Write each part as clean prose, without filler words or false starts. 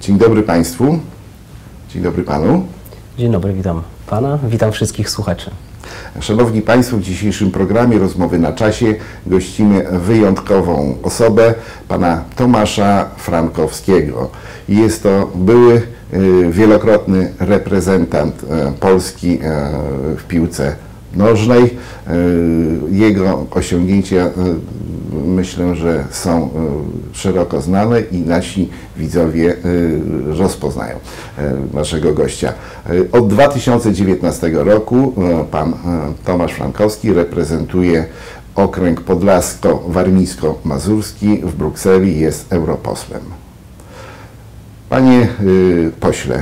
Dzień dobry Państwu. Dzień dobry Panu. Dzień dobry, witam Pana, witam wszystkich słuchaczy. Szanowni Państwo, w dzisiejszym programie Rozmowy na czasie gościmy wyjątkową osobę, Pana Tomasza Frankowskiego. Jest to były wielokrotny reprezentant Polski w piłce nożnej. Jego osiągnięcia myślę, że są szeroko znane i nasi widzowie rozpoznają naszego gościa. Od 2019 roku pan Tomasz Frankowski reprezentuje okręg podlasko-warmińsko-mazurski w Brukseli, jest europosłem. Panie pośle,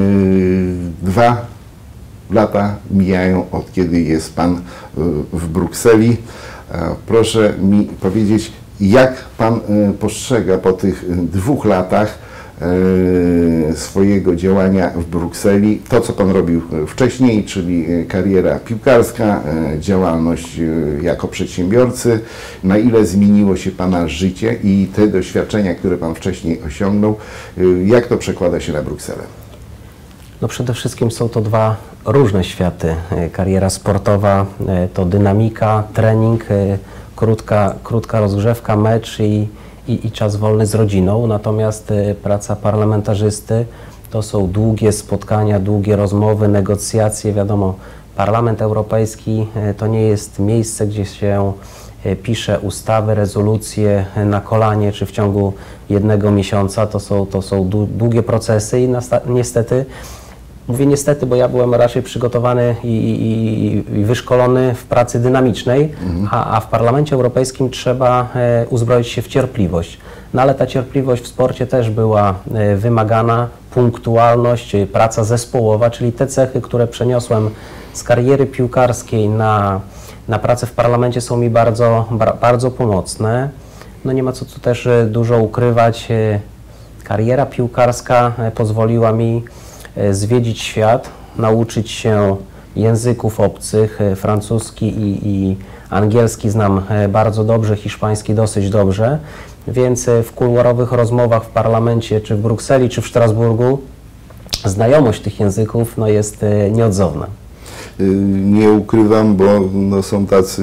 2 lata mijają od kiedy jest Pan w Brukseli. Proszę mi powiedzieć, jak Pan postrzega po tych 2 latach swojego działania w Brukseli to, co Pan robił wcześniej, czyli kariera piłkarska, działalność jako przedsiębiorcy, na ile zmieniło się Pana życie i te doświadczenia, które Pan wcześniej osiągnął, jak to przekłada się na Brukselę? No przede wszystkim są to 2 różne światy. Kariera sportowa to dynamika, trening, krótka rozgrzewka, mecz i czas wolny z rodziną. Natomiast praca parlamentarzysty to są długie spotkania, długie rozmowy, negocjacje. Wiadomo, Parlament Europejski to nie jest miejsce, gdzie się pisze ustawy, rezolucje na kolanie czy w ciągu 1 miesiąca. To są długie procesy i niestety, mówię niestety, bo ja byłem raczej przygotowany i wyszkolony w pracy dynamicznej, a w Parlamencie Europejskim trzeba uzbroić się w cierpliwość. No ale ta cierpliwość w sporcie też była wymagana, punktualność, praca zespołowa, czyli te cechy, które przeniosłem z kariery piłkarskiej na pracę w parlamencie, są mi bardzo pomocne. No nie ma co tu też dużo ukrywać. Kariera piłkarska pozwoliła mi zwiedzić świat, nauczyć się języków obcych, francuski i angielski znam bardzo dobrze, hiszpański dosyć dobrze, więc w kuluarowych rozmowach w parlamencie, czy w Brukseli, czy w Strasburgu znajomość tych języków jest nieodzowna. Nie ukrywam, bo są tacy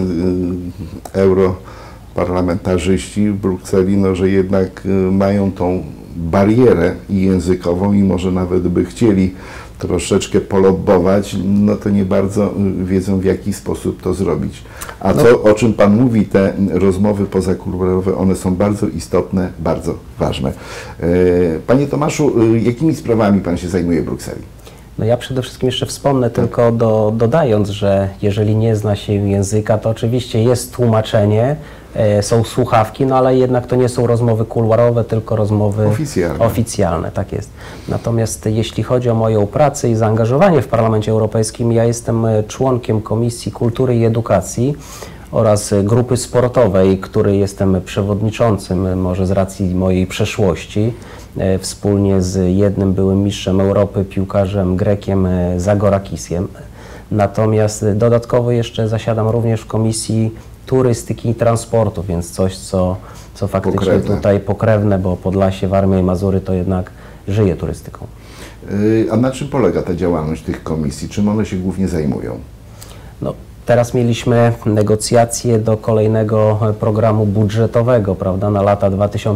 europarlamentarzyści w Brukseli, że jednak mają tą barierę językową i może nawet by chcieli troszeczkę polobbować, to nie bardzo wiedzą, w jaki sposób to zrobić. A to, o czym Pan mówi, te rozmowy pozakuluarowe, one są bardzo istotne, bardzo ważne. Panie Tomaszu, jakimi sprawami Pan się zajmuje w Brukseli? No ja przede wszystkim jeszcze wspomnę tylko dodając, że jeżeli nie zna się języka, to oczywiście jest tłumaczenie, są słuchawki, ale jednak to nie są rozmowy kuluarowe, tylko rozmowy oficjalne, tak jest. Natomiast jeśli chodzi o moją pracę i zaangażowanie w Parlamencie Europejskim, ja jestem członkiem Komisji Kultury i Edukacji oraz grupy sportowej, której jestem przewodniczącym, może z racji mojej przeszłości, wspólnie z jednym byłym mistrzem Europy, piłkarzem Grekiem Zagorakisiem. Natomiast dodatkowo jeszcze zasiadam również w Komisji Turystyki i Transportu, więc coś, co faktycznie tutaj pokrewne, bo Podlasie, Warmia i Mazury to jednak żyje turystyką. A na czym polega ta działalność tych komisji? Czym one się głównie zajmują? No, teraz mieliśmy negocjacje do kolejnego programu budżetowego, prawda, na lata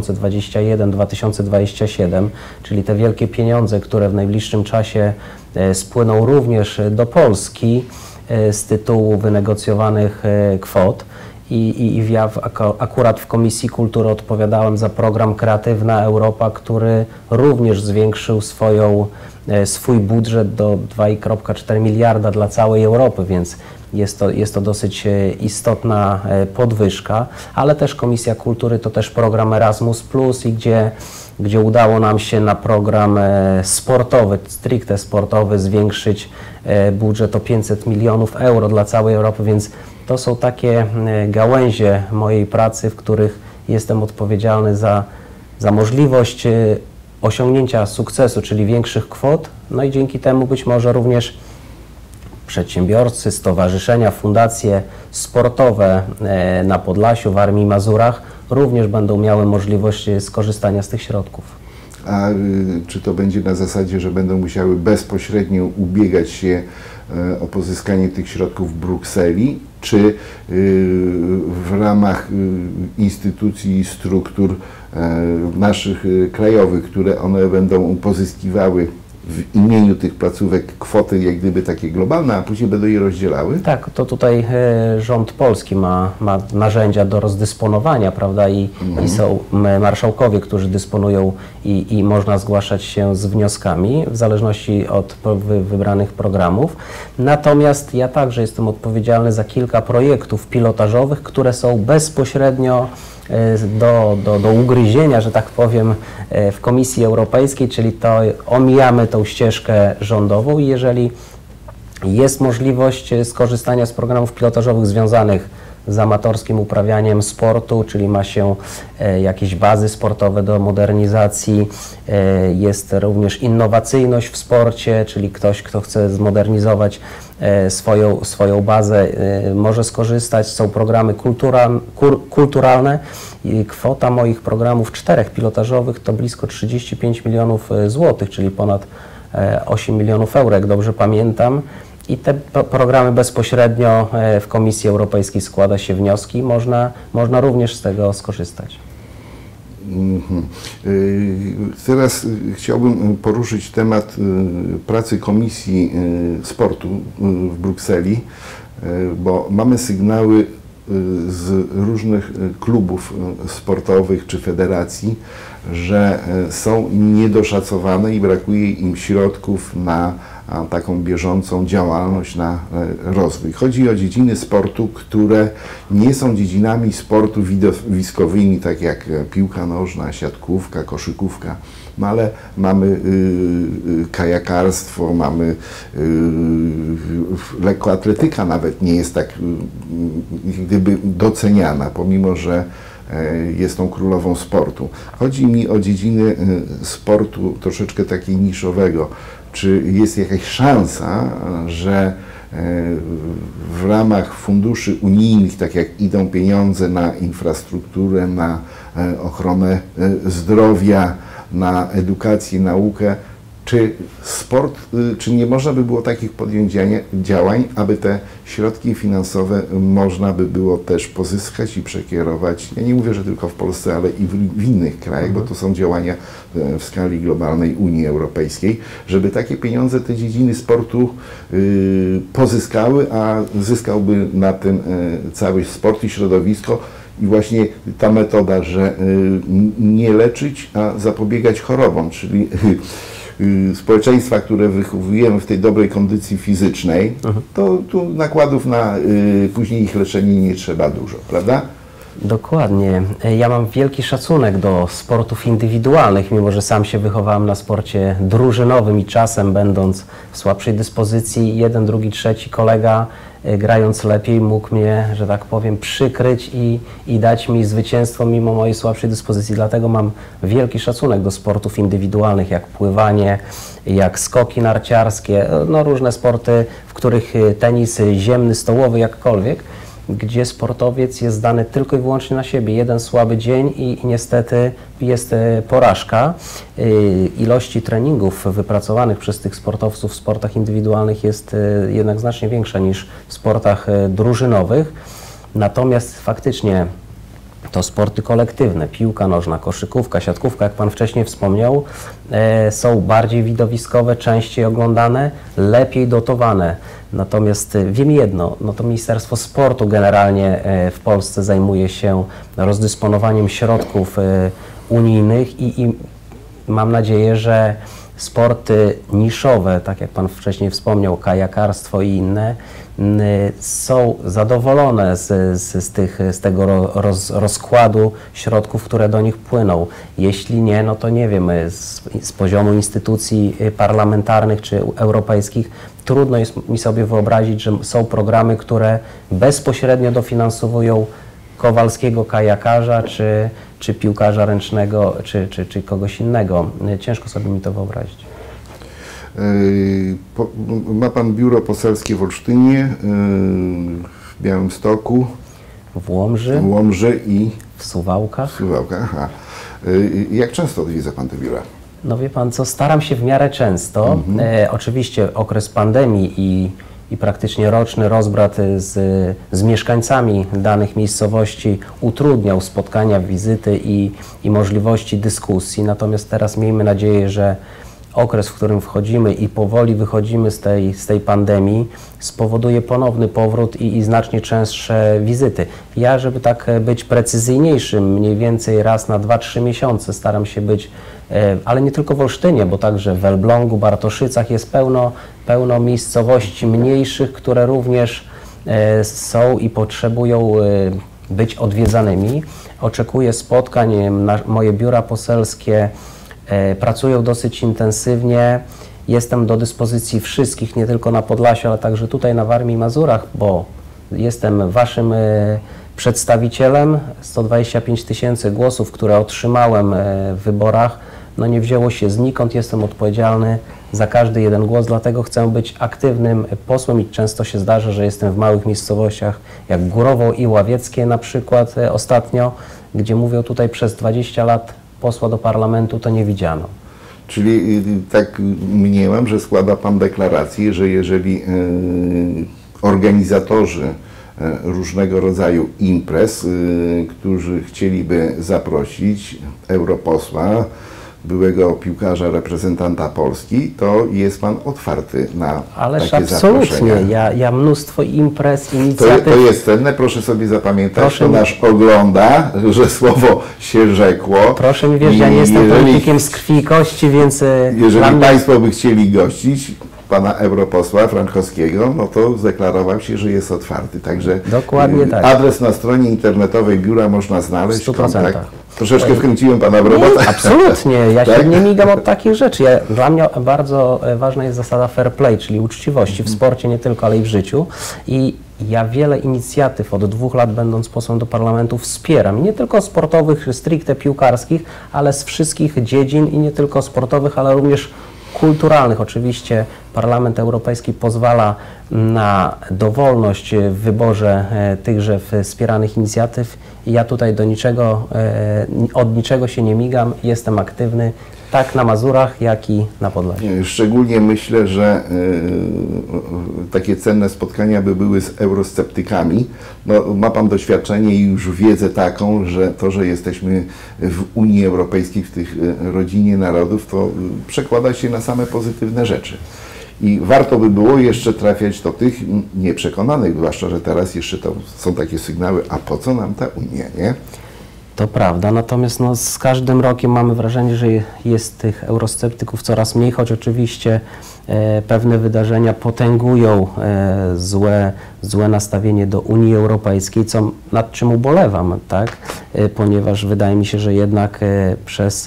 2021-2027, czyli te wielkie pieniądze, które w najbliższym czasie spłyną również do Polski z tytułu wynegocjowanych kwot. I ja akurat w Komisji Kultury odpowiadałem za program Kreatywna Europa, który również zwiększył swój budżet do 2,4 miliarda dla całej Europy, więc jest to dosyć istotna podwyżka, ale też Komisja Kultury to też program Erasmus+, i gdzie udało nam się na program sportowy, stricte sportowy, zwiększyć budżet o 500 milionów euro dla całej Europy, więc to są takie gałęzie mojej pracy, w których jestem odpowiedzialny za możliwość osiągnięcia sukcesu, czyli większych kwot, no i dzięki temu być może również przedsiębiorcy, stowarzyszenia, fundacje sportowe na Podlasiu, Warmii i Mazurach również będą miały możliwość skorzystania z tych środków. a czy to będzie na zasadzie, że będą musiały bezpośrednio ubiegać się o pozyskanie tych środków w Brukseli, czy w ramach instytucji i struktur naszych krajowych, które one będą pozyskiwały w imieniu tych placówek kwoty jak gdyby takie globalne, a później będą je rozdzielały? Tak, to tutaj rząd polski ma narzędzia do rozdysponowania, prawda, i są marszałkowie, którzy dysponują i można zgłaszać się z wnioskami w zależności od wybranych programów. Natomiast ja także jestem odpowiedzialny za kilka projektów pilotażowych, które są bezpośrednio do ugryzienia, że tak powiem, w Komisji Europejskiej, czyli to omijamy tą ścieżkę rządową i jeżeli jest możliwość skorzystania z programów pilotażowych związanych z amatorskim uprawianiem sportu, czyli ma się jakieś bazy sportowe do modernizacji, jest również innowacyjność w sporcie, czyli ktoś, kto chce zmodernizować swoją bazę, może skorzystać. Są programy kulturalne i kwota moich programów 4 pilotażowych to blisko 35 milionów złotych, czyli ponad 8 milionów euro, jak dobrze pamiętam. I te programy bezpośrednio w Komisji Europejskiej składa się wnioski i można również z tego skorzystać. Teraz chciałbym poruszyć temat pracy Komisji Sportu w Brukseli, bo mamy sygnały z różnych klubów sportowych czy federacji, że są niedoszacowane i brakuje im środków na taką bieżącą działalność, na rozwój. Chodzi o dziedziny sportu, które nie są dziedzinami sportu widowiskowymi, tak jak piłka nożna, siatkówka, koszykówka, no ale mamy kajakarstwo, mamy lekkoatletyka nawet nie jest tak gdyby doceniana, pomimo że jest tą królową sportu. Chodzi mi o dziedziny sportu troszeczkę takiej niszowego. Czy jest jakaś szansa, że w ramach funduszy unijnych, tak jak idą pieniądze na infrastrukturę, na ochronę zdrowia, na edukację, naukę, czy sport, czy nie można by było takich podjąć działań, aby te środki finansowe można by było też pozyskać i przekierować, ja nie mówię, że tylko w Polsce, ale i w innych krajach, bo to są działania w skali globalnej Unii Europejskiej, żeby takie pieniądze te dziedziny sportu pozyskały, a zyskałby na tym cały sport i środowisko. I właśnie ta metoda, że nie leczyć, a zapobiegać chorobom, czyli społeczeństwa, które wychowujemy w tej dobrej kondycji fizycznej, to tu nakładów na później ich leczenie nie trzeba dużo, prawda? Dokładnie. Ja mam wielki szacunek do sportów indywidualnych, mimo że sam się wychowałem na sporcie drużynowym i czasem będąc w słabszej dyspozycji, jeden, drugi, trzeci kolega grając lepiej mógł mnie, że tak powiem, przykryć i dać mi zwycięstwo mimo mojej słabszej dyspozycji. Dlatego mam wielki szacunek do sportów indywidualnych, jak pływanie, jak skoki narciarskie, no różne sporty, w których tenis ziemny, stołowy, jakkolwiek, gdzie sportowiec jest zdany tylko i wyłącznie na siebie. Jeden słaby dzień i niestety jest porażka. Ilości treningów wypracowanych przez tych sportowców w sportach indywidualnych jest jednak znacznie większa niż w sportach drużynowych. Natomiast faktycznie to sporty kolektywne, piłka nożna, koszykówka, siatkówka, jak Pan wcześniej wspomniał, są bardziej widowiskowe, częściej oglądane, lepiej dotowane. Natomiast wiem jedno, no to Ministerstwo Sportu generalnie w Polsce zajmuje się rozdysponowaniem środków unijnych i mam nadzieję, że sporty niszowe, tak jak Pan wcześniej wspomniał, kajakarstwo i inne, są zadowolone z tego rozkładu środków, które do nich płyną. Jeśli nie, no to nie wiem, z poziomu instytucji parlamentarnych czy europejskich trudno jest mi sobie wyobrazić, że są programy, które bezpośrednio dofinansowują Kowalskiego kajakarza, czy piłkarza ręcznego, czy kogoś innego. Ciężko sobie mi to wyobrazić. Ma Pan biuro poselskie w Olsztynie, w Białymstoku, w Łomży i w Suwałkach. Aha. Jak często odwiedza Pan te biura? No wie pan co, staram się w miarę często. Oczywiście okres pandemii i praktycznie roczny rozbrat z mieszkańcami danych miejscowości utrudniał spotkania, wizyty i możliwości dyskusji. Natomiast teraz miejmy nadzieję, że okres, w którym wchodzimy i powoli wychodzimy z tej pandemii, spowoduje ponowny powrót i znacznie częstsze wizyty. Ja, żeby tak być precyzyjniejszym, mniej więcej raz na 2-3 miesiące staram się być, ale nie tylko w Olsztynie, bo także w Elblągu, Bartoszycach jest pełno miejscowości mniejszych, które również są i potrzebują być odwiedzanymi. Oczekuję spotkań, moje biura poselskie pracują dosyć intensywnie. Jestem do dyspozycji wszystkich, nie tylko na Podlasiu, ale także tutaj na Warmii i Mazurach, bo jestem waszym przedstawicielem. 125 000 głosów, które otrzymałem w wyborach, no nie wzięło się znikąd. Jestem odpowiedzialny za każdy jeden głos, dlatego chcę być aktywnym posłem i często się zdarza, że jestem w małych miejscowościach jak Górowo i Ławieckie na przykład ostatnio, gdzie mówią tutaj przez 20 lat posła do parlamentu to nie widziano. Czyli tak mniemam, że składa pan deklarację, że jeżeli organizatorzy różnego rodzaju imprez, którzy chcieliby zaprosić europosła, byłego piłkarza, reprezentanta Polski, to jest pan otwarty na Ależ takie absolutnie. zaproszenia. Ja mnóstwo imprez, inicjatyw. To jest cenne, proszę sobie zapamiętać, Proszę to nasz ogląda, że słowo się rzekło. Proszę mi wierzyć, ja nie jestem politykiem z krwi i kości, więc jeżeli państwo by chcieli gościć pana europosła Frankowskiego, no to zdeklarował się, że jest otwarty. Także dokładnie tak. Adres na stronie internetowej biura można znaleźć. 100%. Troszeczkę wkręciłem pana w robotę. Nie, absolutnie, ja Tak? się nie migam od takich rzeczy. Dla mnie bardzo ważna jest zasada fair play, czyli uczciwości w sporcie nie tylko, ale i w życiu. I ja wiele inicjatyw od 2 lat, będąc posłem do parlamentu, wspieram. Nie tylko sportowych, stricte piłkarskich, ale z wszystkich dziedzin i nie tylko sportowych, ale również kulturalnych. Oczywiście Parlament Europejski pozwala na dowolność w wyborze tychże wspieranych inicjatyw i ja tutaj od niczego się nie migam, jestem aktywny tak na Mazurach, jak i na Podlasiu. Szczególnie myślę, że takie cenne spotkania by były z eurosceptykami. No, ma pan doświadczenie i już wiedzę taką, że to, że jesteśmy w Unii Europejskiej, w tych rodzinie narodów, to przekłada się na same pozytywne rzeczy. I warto by było jeszcze trafiać do tych nieprzekonanych, zwłaszcza, że teraz jeszcze to są takie sygnały, a po co nam ta Unia, nie? To prawda, natomiast no, z każdym rokiem mamy wrażenie, że jest tych eurosceptyków coraz mniej, choć oczywiście pewne wydarzenia potęgują złe nastawienie do Unii Europejskiej, nad czym ubolewam, tak? Ponieważ wydaje mi się, że jednak przez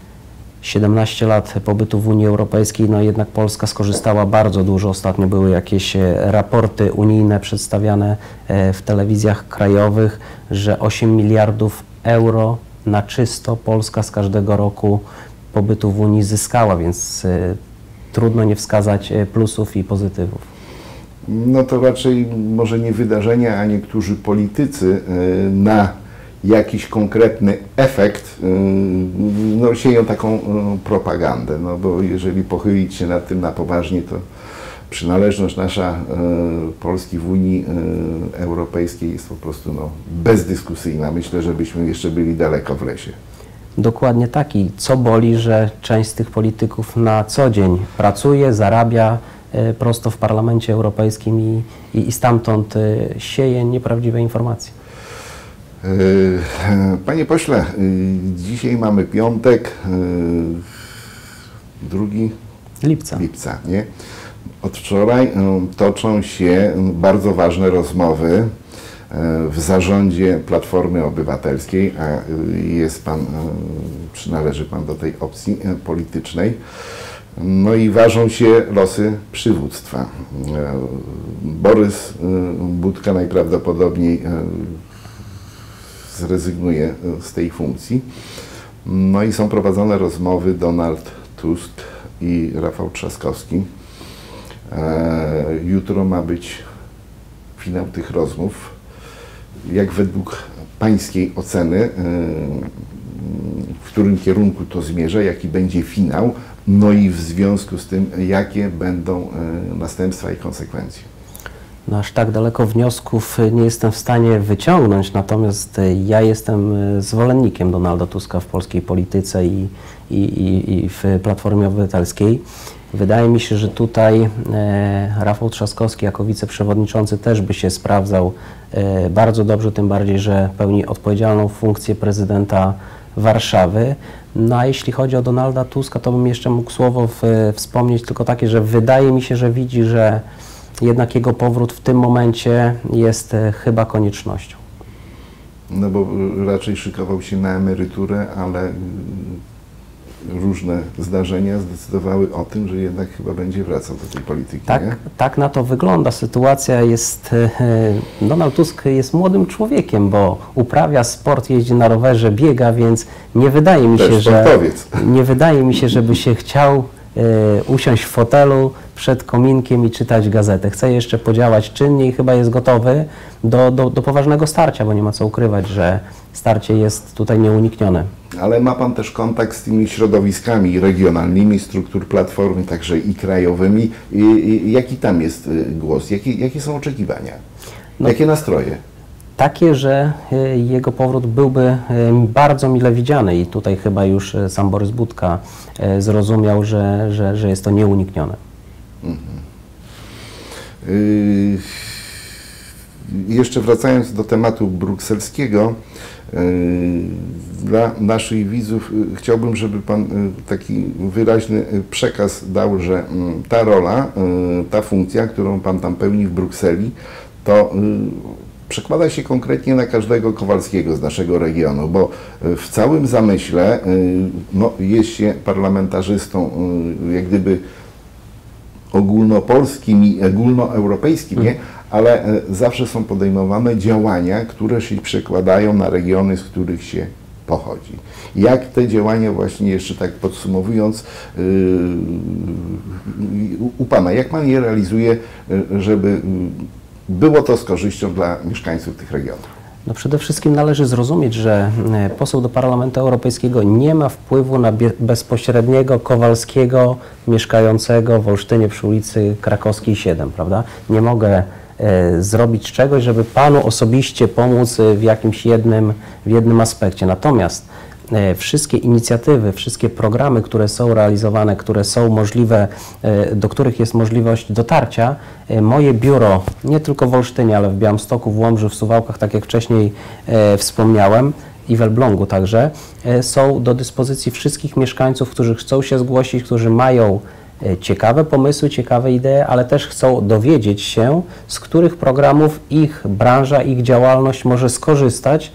17 lat pobytu w Unii Europejskiej, no jednak Polska skorzystała bardzo dużo. Ostatnio były jakieś raporty unijne przedstawiane w telewizjach krajowych, że 8 miliardów euro na czysto Polska z każdego roku pobytu w Unii zyskała, więc trudno nie wskazać plusów i pozytywów. No to raczej może nie wydarzenia, a niektórzy politycy na jakiś konkretny efekt no, sieją taką propagandę, no bo jeżeli pochylić się nad tym na poważnie, to przynależność nasza Polski w Unii Europejskiej jest po prostu no, bezdyskusyjna. Myślę, że byśmy jeszcze byli daleko w lesie. Dokładnie tak i co boli, że część z tych polityków na co dzień pracuje, zarabia prosto w Parlamencie Europejskim i stamtąd sieje nieprawdziwe informacje. Panie pośle, dzisiaj mamy piątek, 2 lipca, nie? Od wczoraj toczą się bardzo ważne rozmowy w zarządzie Platformy Obywatelskiej, a jest pan, przynależy pan do tej opcji politycznej. No i ważą się losy przywództwa. Borys Budka najprawdopodobniej zrezygnuje z tej funkcji. No i są prowadzone rozmowy Donald Tusk i Rafał Trzaskowski. Jutro ma być finał tych rozmów. Jak według pańskiej oceny w którym kierunku to zmierza, jaki będzie finał, no i w związku z tym, jakie będą następstwa i konsekwencje. No aż tak daleko wniosków nie jestem w stanie wyciągnąć, natomiast ja jestem zwolennikiem Donalda Tuska w polskiej polityce i w Platformie Obywatelskiej. Wydaje mi się, że tutaj Rafał Trzaskowski jako wiceprzewodniczący też by się sprawdzał bardzo dobrze, tym bardziej, że pełni odpowiedzialną funkcję prezydenta Warszawy. No a jeśli chodzi o Donalda Tuska, to bym jeszcze mógł słowo wspomnieć tylko takie, że wydaje mi się, że widzi, że jednak jego powrót w tym momencie jest chyba koniecznością. No bo raczej szykował się na emeryturę, ale różne zdarzenia zdecydowały o tym, że jednak chyba będzie wracał do tej polityki. Tak na to wygląda. Sytuacja jest... Donald Tusk jest młodym człowiekiem, bo uprawia sport, jeździ na rowerze, biega, więc nie wydaje mi się, żeby się chciał usiąść w fotelu przed kominkiem i czytać gazetę. Chce jeszcze podziałać czynnie i chyba jest gotowy do poważnego starcia, bo nie ma co ukrywać, że starcie jest tutaj nieuniknione. Ale ma Pan też kontakt z tymi środowiskami regionalnymi, struktur Platformy, także i krajowymi. Jaki tam jest głos? Jakie są oczekiwania? Jakie nastroje? Takie, że jego powrót byłby bardzo mile widziany i tutaj chyba już sam Borys Budka zrozumiał, że jest to nieuniknione. Jeszcze wracając do tematu brukselskiego, dla naszych widzów chciałbym, żeby Pan taki wyraźny przekaz dał, że ta rola, ta funkcja, którą Pan tam pełni w Brukseli, to przekłada się konkretnie na każdego Kowalskiego z naszego regionu, bo w całym zamyśle no, jest się parlamentarzystą jak gdyby ogólnopolskim i ogólnoeuropejskim, nie? Ale zawsze są podejmowane działania, które się przekładają na regiony, z których się pochodzi. Jak te działania właśnie, jeszcze tak podsumowując, u Pana, jak Pan je realizuje, żeby było to z korzyścią dla mieszkańców tych regionów? No przede wszystkim należy zrozumieć, że poseł do Parlamentu Europejskiego nie ma wpływu na bezpośredniego Kowalskiego mieszkającego w Olsztynie przy ulicy Krakowskiej 7, prawda? Nie mogę zrobić czegoś, żeby Panu osobiście pomóc w jednym aspekcie. Natomiast wszystkie inicjatywy, wszystkie programy, które są realizowane, które są możliwe, do których jest możliwość dotarcia, moje biuro, nie tylko w Olsztynie, ale w Białymstoku, w Łomży, w Suwałkach, tak jak wcześniej wspomniałem, i w Elblągu także, są do dyspozycji wszystkich mieszkańców, którzy chcą się zgłosić, którzy mają ciekawe pomysły, ciekawe idee, ale też chcą dowiedzieć się, z których programów ich branża, ich działalność może skorzystać,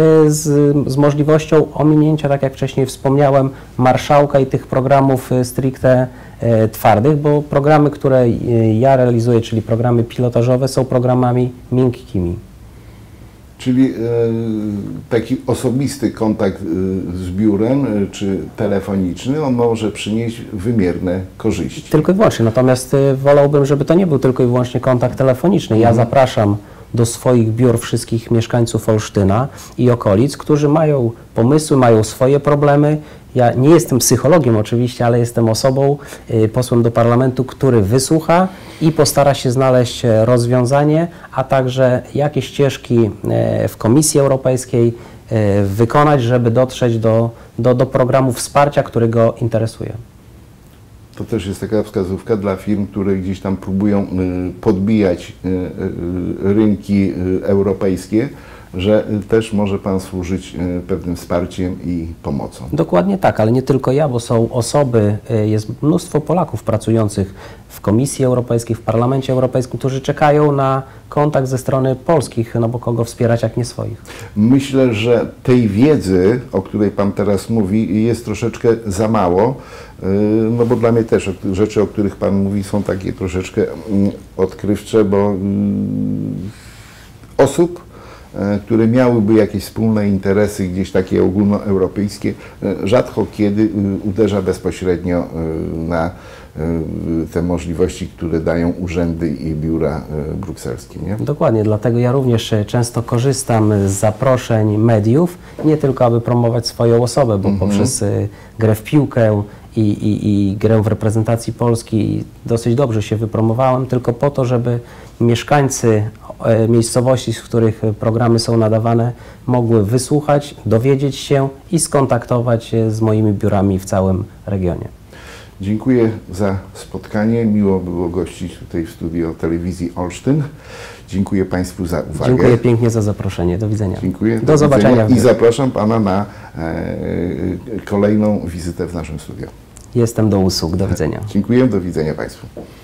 z możliwością ominięcia, tak jak wcześniej wspomniałem, marszałka i tych programów stricte twardych, bo programy, które ja realizuję, czyli programy pilotażowe, są programami miękkimi. Czyli taki osobisty kontakt z biurem, czy telefoniczny, on może przynieść wymierne korzyści. Tylko i wyłącznie, natomiast wolałbym, żeby to nie był tylko i wyłącznie kontakt telefoniczny. Ja zapraszam do swoich biur wszystkich mieszkańców Olsztyna i okolic, którzy mają pomysły, mają swoje problemy. Ja nie jestem psychologiem oczywiście, ale jestem osobą, posłem do parlamentu, który wysłucha i postara się znaleźć rozwiązanie, a także jakie ścieżki w Komisji Europejskiej wykonać, żeby dotrzeć do programu wsparcia, który go interesuje. To też jest taka wskazówka dla firm, które gdzieś tam próbują podbijać rynki europejskie, że też może Pan służyć pewnym wsparciem i pomocą. Dokładnie tak, ale nie tylko ja, bo są osoby, jest mnóstwo Polaków pracujących w Komisji Europejskiej, w Parlamencie Europejskim, którzy czekają na kontakt ze strony polskich, no bo kogo wspierać, jak nie swoich. Myślę, że tej wiedzy, o której Pan teraz mówi, jest troszeczkę za mało, no bo dla mnie też rzeczy, o których Pan mówi, są takie troszeczkę odkrywcze, bo osób, które miałyby jakieś wspólne interesy, gdzieś takie ogólnoeuropejskie, rzadko kiedy uderza bezpośrednio na te możliwości, które dają urzędy i biura brukselskie, nie? Dokładnie, dlatego ja również często korzystam z zaproszeń mediów, nie tylko aby promować swoją osobę, bo poprzez grę w piłkę i grę w reprezentacji Polski dosyć dobrze się wypromowałem, tylko po to, żeby mieszkańcy miejscowości, z których programy są nadawane, mogły wysłuchać, dowiedzieć się i skontaktować się z moimi biurami w całym regionie. Dziękuję za spotkanie. Miło było gościć tutaj w studio telewizji Olsztyn. Dziękuję Państwu za uwagę. Dziękuję pięknie za zaproszenie. Do widzenia. Dziękuję. Do zobaczenia. I zapraszam Pana na kolejną wizytę w naszym studio. Jestem do usług. Do widzenia. Dziękuję. Do widzenia Państwu.